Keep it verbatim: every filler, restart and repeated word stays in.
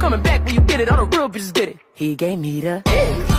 coming back when you get it. All the real bitches get it. He gave me the